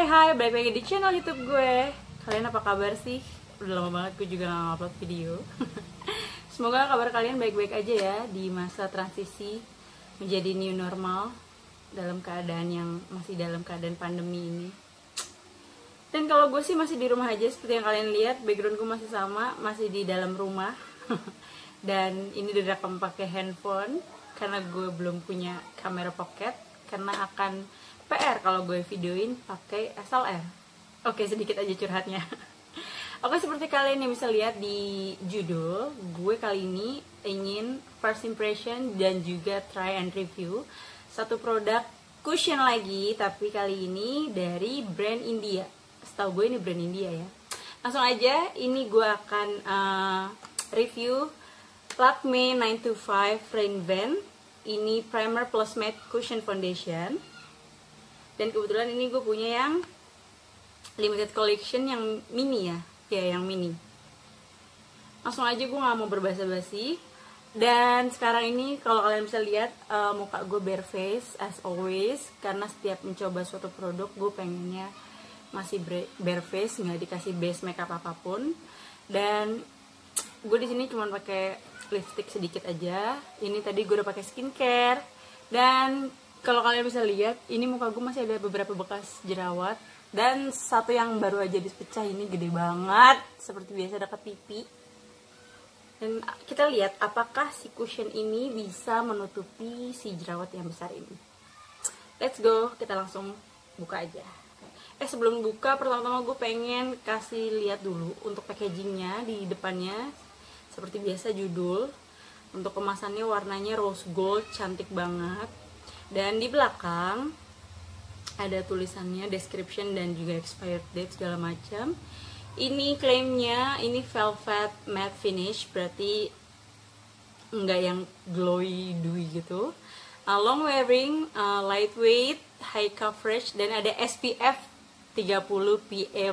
Hai, balik lagi di channel YouTube gue. Kalian apa kabar sih? Udah lama banget gue juga gak upload video. Semoga kabar kalian baik-baik aja ya di masa transisi menjadi new normal dalam keadaan yang masih dalam keadaan pandemi ini. Dan kalau gue sih masih di rumah aja, seperti yang kalian lihat, background gue masih sama, masih di dalam rumah. Dan ini direkam pakai handphone karena gue belum punya kamera pocket, karena akan PR kalau gue videoin pakai SLR. Oke, sedikit aja curhatnya. Oke, seperti kalian yang bisa lihat di judul, gue kali ini ingin first impression dan juga try and review satu produk cushion lagi, tapi kali ini dari brand India. Setahu gue ini brand India ya. Langsung aja, ini gue akan review Lakme 925 Rain Van. Ini primer plus matte cushion foundation. Dan kebetulan ini gue punya yang limited collection yang mini ya. Ya, yang mini. Langsung aja, gue gak mau berbasa-basi. Dan sekarang ini kalau kalian bisa lihat, muka gue bare face as always. Karena setiap mencoba suatu produk, gue pengennya masih bare face, nggak dikasih base makeup apapun. Dan gue di sini cuma pakai lipstick sedikit aja. Ini tadi gue udah pakai skincare. Dan kalau kalian bisa lihat, ini muka gue masih ada beberapa bekas jerawat. Dan satu yang baru aja dipecah ini gede banget, seperti biasa dekat pipi. Dan kita lihat apakah si cushion ini bisa menutupi si jerawat yang besar ini. Let's go, kita langsung buka aja. Sebelum buka, pertama-tama gue pengen kasih lihat dulu untuk packagingnya di depannya. Seperti biasa judul. Untuk kemasannya warnanya rose gold, cantik banget. Dan di belakang ada tulisannya, description dan juga expired date segala macam. Ini klaimnya ini velvet matte finish, berarti enggak yang glowy dewy gitu. Long wearing, lightweight, high coverage, dan ada SPF 30 PA+.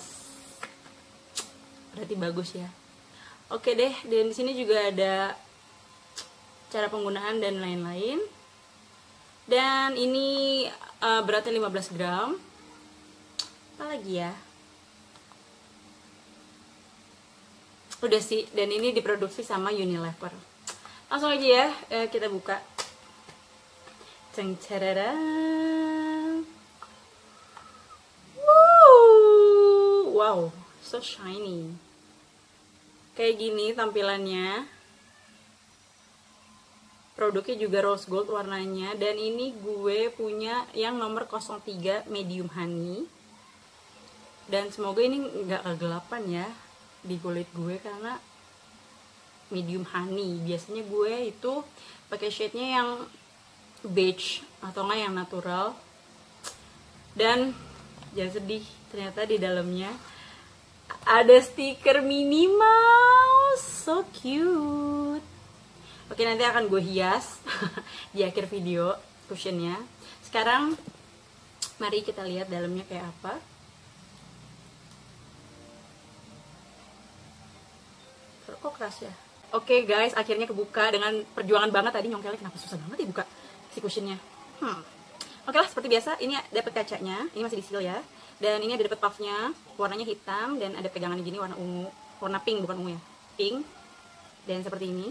Berarti bagus ya. Oke deh, dan di sini juga ada cara penggunaan dan lain-lain. Dan ini beratnya 15 gram. Apa lagi ya? Udah sih, dan ini diproduksi sama Unilever. Langsung aja ya, kita buka. Ceng cererang. Wow, so shiny. Kayak gini tampilannya. Produknya juga rose gold warnanya. Dan ini gue punya yang nomor 03 medium honey. Dan semoga ini nggak kegelapan ya di kulit gue, karena medium honey. Biasanya gue itu pakai shade-nya yang beige atau nggak yang natural. Dan jangan sedih, ternyata di dalamnya ada stiker Minnie Mouse. So cute. Oke, nanti akan gue hias di akhir video cushionnya. Sekarang mari kita lihat dalamnya kayak apa. Kok keras ya? Oke guys, akhirnya kebuka dengan perjuangan banget. Tadi nyongkelnya kenapa susah banget ya buka si cushionnya. Oke lah, seperti biasa ini dapat kacanya. Ini masih di seal ya. Dan ini ada dapat puffnya, warnanya hitam dan ada pegangan gini warna ungu, warna pink, bukan ungu ya, pink. Dan seperti ini.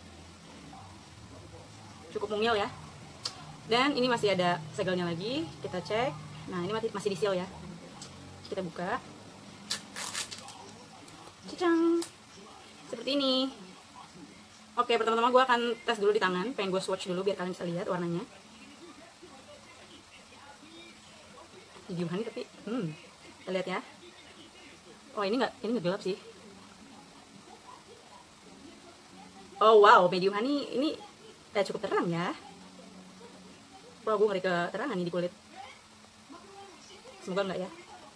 Cukup mungil ya. Dan ini masih ada segelnya lagi, kita cek. Nah, ini masih di seal ya. Kita buka. Cicang. Seperti ini. Oke, pertama-tama gue akan tes dulu di tangan. Pengen gue swatch dulu biar kalian bisa lihat warnanya. Medium honey tapi kita lihat ya. Oh, ini nggak gelap sih. Oh wow, medium honey ini cukup terang ya. Wah, gue ngeri keterangan nih di kulit. Semoga enggak ya.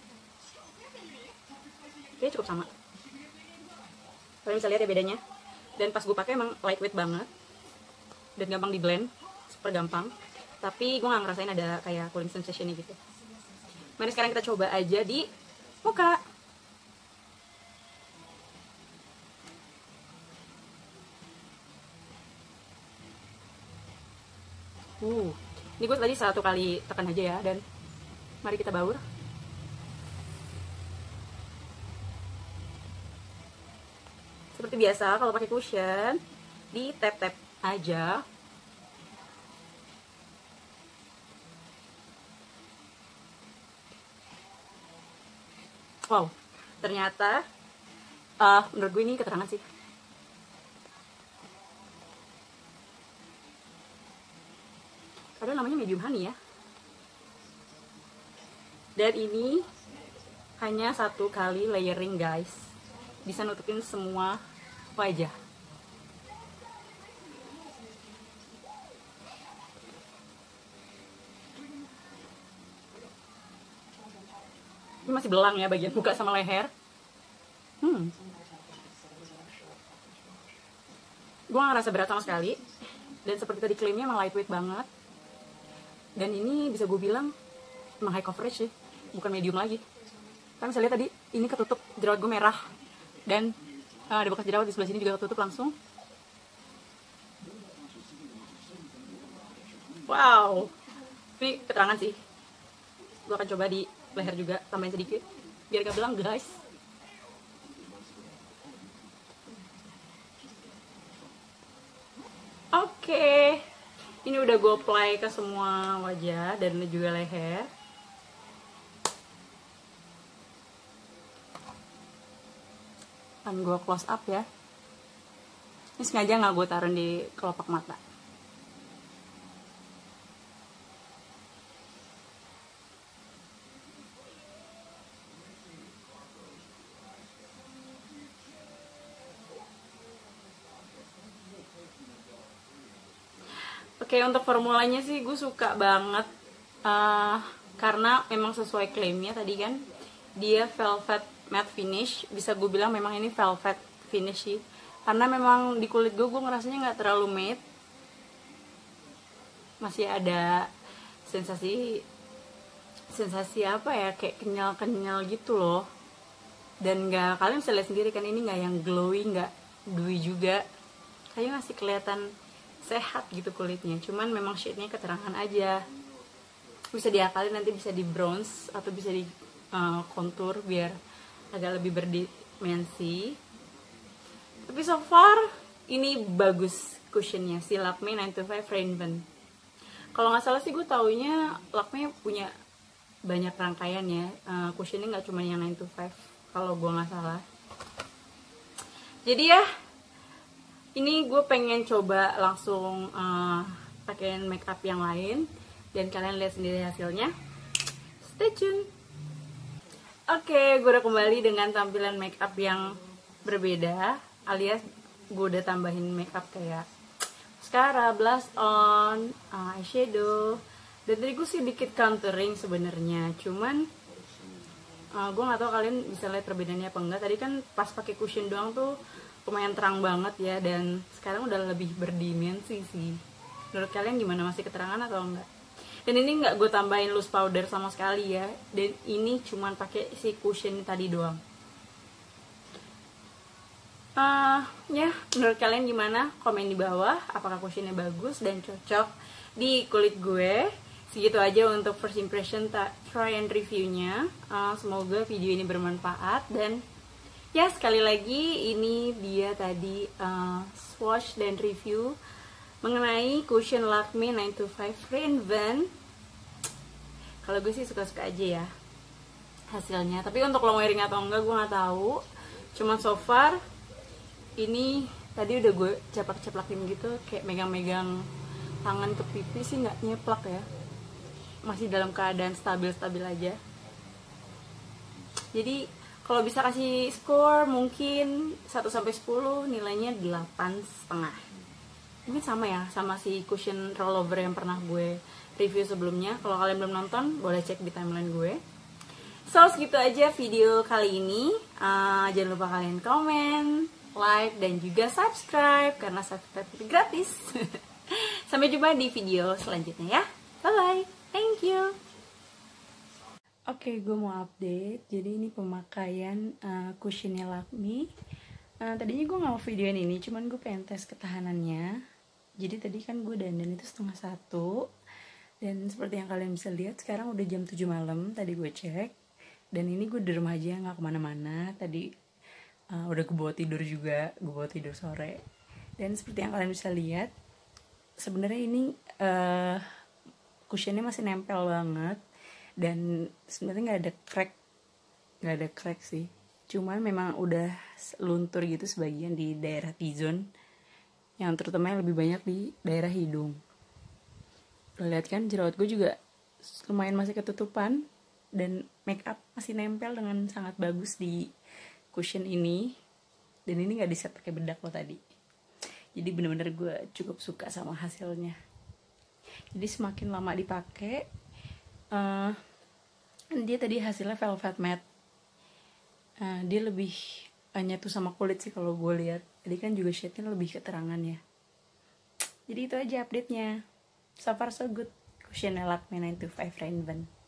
Oke, cukup sama. Kalian bisa lihat ya bedanya. Dan pas gue pakai emang lightweight banget. Dan gampang di blend, super gampang. Tapi gue nggak ngerasain ada kayak cooling sensation-nya gitu. Mari sekarang kita coba aja di muka. Ini gue tadi 1 kali tekan aja ya, dan mari kita baur. Seperti biasa kalau pakai cushion, di tap-tap aja. Wow, ternyata menurut gue ini keterangan sih. Karena namanya medium honey ya. Dan ini hanya 1 kali layering guys, bisa nutupin semua wajah. Ini masih belang ya bagian muka sama leher. Gue gak ngerasa berat sama sekali. Dan seperti tadi klaimnya emang lightweight banget. Dan ini bisa gue bilang emang high coverage sih, bukan medium lagi. Kan bisa lihat tadi ini ketutup, jerawat gue merah. Dan ada bekas jerawat di sebelah sini juga ketutup langsung. Wow, ini keterangan sih. Gue akan coba di leher juga, tambahin sedikit biar gak belang guys. Oke, ini udah gue apply ke semua wajah dan juga leher. Akan gue close up ya. Ini sengaja nggak gue taruh di kelopak mata. Oke, untuk formulanya sih gue suka banget karena memang sesuai klaimnya tadi kan, dia velvet matte finish. Bisa gue bilang memang ini velvet finish sih, karena memang di kulit gue ngerasanya nggak terlalu matte, masih ada sensasi apa ya, kayak kenyal gitu loh. Dan nggak, kalian bisa lihat sendiri kan, ini nggak yang glowy, nggak dewy juga, kayaknya masih kelihatan sehat gitu kulitnya. Cuman memang shade-nya keterangan aja. Bisa diakalin, nanti bisa di bronze atau bisa di contour biar agak lebih berdimensi. Tapi so far ini bagus cushionnya, si Lakme 925 Rainbow. Kalau nggak salah sih gue taunya Lakme punya banyak rangkaian ya, cushionnya nggak cuma yang 925 kalau gue nggak salah. Jadi ya, ini gue pengen coba langsung pakein makeup yang lain dan kalian lihat sendiri hasilnya. Stay tune. Oke, gue udah kembali dengan tampilan makeup yang berbeda, alias gue udah tambahin makeup kayak mascara, blush on, eyeshadow. Dan tadi gue sih dikit contouring sebenarnya, cuman gue nggak tahu kalian bisa lihat perbedaannya apa enggak. Tadi kan pas pakai cushion doang tuh lumayan terang banget ya, dan sekarang udah lebih berdimensi sih. Menurut kalian gimana, masih keterangan atau enggak? Dan ini nggak gue tambahin loose powder sama sekali ya, dan ini cuman pakai si cushion tadi doang. Ya, menurut kalian gimana? Komen di bawah, apakah cushionnya bagus dan cocok di kulit gue. Segitu aja untuk first impression try and reviewnya. Semoga video ini bermanfaat, dan ya, sekali lagi ini dia tadi swatch dan review mengenai cushion Lakme 925 Rainbow. Kalau gue sih suka-suka aja ya hasilnya, tapi untuk long wearing atau enggak gue nggak tahu. Cuman so far ini tadi udah gue ceplak-ceplakin gitu, kayak megang-megang tangan ke pipi sih nggak nyeplak ya, masih dalam keadaan stabil-stabil aja. Jadi kalau bisa kasih skor mungkin 1-10, nilainya 8,5. Mungkin sama ya sama si cushion rollover yang pernah gue review sebelumnya. Kalau kalian belum nonton, boleh cek di timeline gue. So, segitu aja video kali ini. Jangan lupa kalian komen, like, dan juga subscribe, karena subscribe itu gratis. Sampai jumpa di video selanjutnya ya. Bye-bye. Thank you. Oke, gue mau update. Jadi ini pemakaian cushionnya Lakme. Tadinya gue gak mau videoin ini, cuman gue pengen tes ketahanannya. Jadi tadi kan gue dandan itu 12:30. Dan seperti yang kalian bisa lihat, sekarang udah jam 7 malam. Tadi gue cek. Dan ini gue di rumah aja, gak kemana-mana. Tadi Udah gue bawa tidur juga, gue bawa tidur sore. Dan seperti yang kalian bisa lihat, sebenarnya ini cushionnya masih nempel banget. Dan sebenarnya nggak ada crack sih. Cuman memang udah luntur gitu sebagian di daerah T-zone, yang terutama yang lebih banyak di daerah hidung. Lo lihat kan, jerawat gue juga lumayan masih ketutupan, dan make up masih nempel dengan sangat bagus di cushion ini. Dan ini nggak di-set pakai bedak lo tadi. Jadi bener-bener gue cukup suka sama hasilnya. Jadi semakin lama dipakai, dia tadi hasilnya velvet matte. Dia lebih nyatu sama kulit sih kalau gue lihat. Jadi kan juga shade-nya lebih keterangan ya. Jadi itu aja update-nya. So far so good. Cushion Lakme 925 Rainbow.